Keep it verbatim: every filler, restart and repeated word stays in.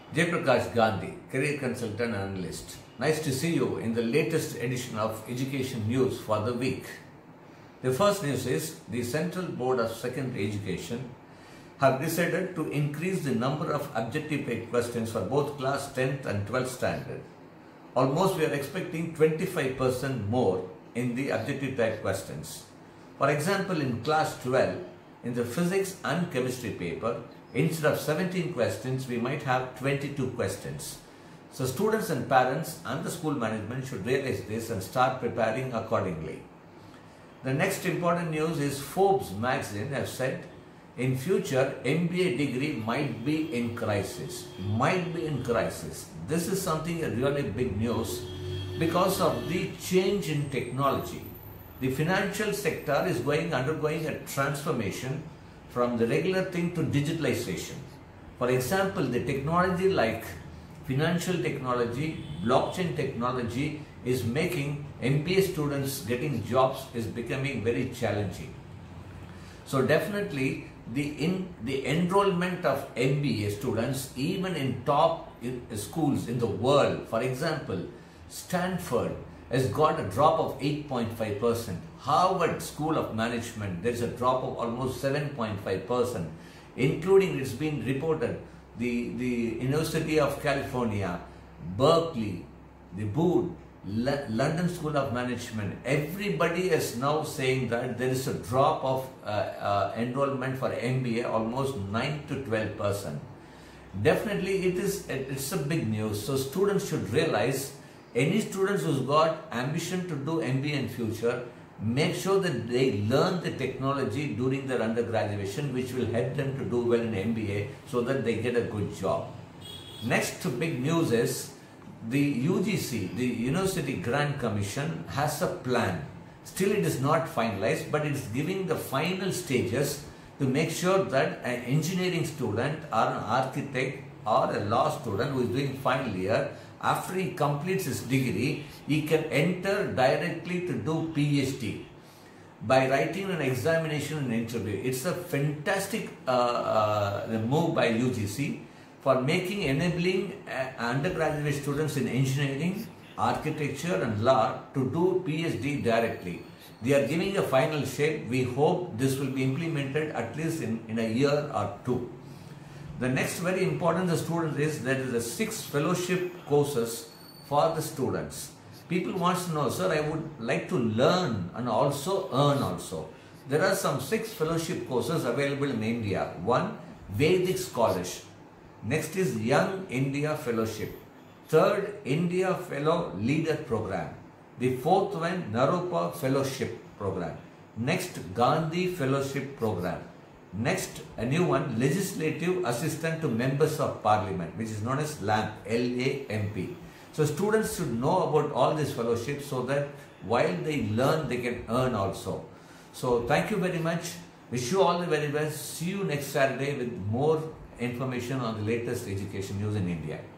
Jayaprakash Gandhi, career consultant and analyst. Nice to see you in the latest edition of Education News for the week. The first news is the Central Board of Secondary Education have decided to increase the number of objective type questions for both class tenth and twelfth standard. Almost we are expecting twenty-five percent more in the objective type questions. For example, in class twelve, in the physics and chemistry paper, instead of seventeen questions, we might have twenty-two questions. So students and parents and the school management should realize this and start preparing accordingly. The next important news is Forbes magazine have said in future M B A degree might be in crisis. Might be in crisis. This is something a really big news because of the change in technology. The financial sector is going undergoing a transformation from the regular thing to digitalization. For example, the technology like financial technology, blockchain technology is making M B A students getting jobs is becoming very challenging. So definitely the in the enrollment of M B A students even in top schools in the world, for example, Stanford has got a drop of eight point five percent. Harvard School of Management, there is a drop of almost seven point five percent, including it's been reported the, the University of California, Berkeley, the Booth, L London School of Management, everybody is now saying that there is a drop of uh, uh, enrollment for M B A almost nine to twelve percent. Definitely it is it's a big news. So students should realize, any students who's got ambition to do M B A in future, make sure that they learn the technology during their undergraduation, which will help them to do well in M B A so that they get a good job. Next big news is the U G C, the University Grant Commission, has a plan. Still it is not finalized, but it is giving the final stages to make sure that an engineering student or an architect or a law student who is doing final year, after he completes his degree, he can enter directly to do PhD by writing an examination and interview. It's a fantastic uh, uh, move by U G C for making enabling uh, undergraduate students in engineering, architecture and law to do PhD directly. They are giving a final shape. We hope this will be implemented at least in, in a year or two. The next very important the students is there is a six fellowship courses for the students. People want to know, sir, I would like to learn and also earn also. There are some six fellowship courses available in India. One, Vedic Scholarship. Next is Young India Fellowship. Third, India Fellow Leader Program. The fourth one, Naropa Fellowship Program. Next, Gandhi Fellowship Program. Next, a new one, Legislative Assistant to Members of Parliament, which is known as LAMP, L A M P. So students should know about all these fellowships so that while they learn, they can earn also. So thank you very much. Wish you all the very best. See you next Saturday with more information on the latest education news in India.